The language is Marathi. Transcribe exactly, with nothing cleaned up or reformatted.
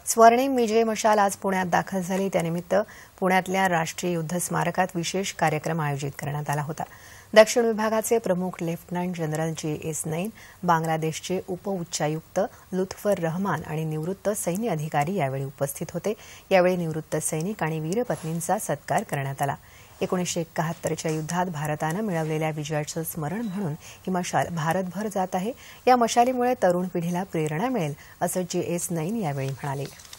स्वर्णिम विजय मशाल आज पुण्यात दाखल झाली। त्यानिमित्त पुण्यातल्या राष्ट्रीय युद्ध स्मारकात विशेष कार्यक्रम आयोजित करण्यात आला होता। दक्षिण विभागाचे प्रमुख लेफ्टनंट जनरल जे एस नईन, बांगलादेशचे उपउच्चायुक्त रतभर रहमान आणि निवृत्त सैन्य अधिकारी यावेळी उपस्थित होते। यावेळी निवृत्त सैनिक आणि वीरपत्नींचा सत्कार करण्यात आला। एकोणीसशे एकाहत्तरच्या युद्धात भारतानं मिळवलेल्या विजयाचं स्मरण म्हणून ही मशाल भारतभर जात आहे। या मशालीमुळे तरुण पिढीला प्रेरणा मिळेल असं जे एस नईन यावेळी म्हणाले।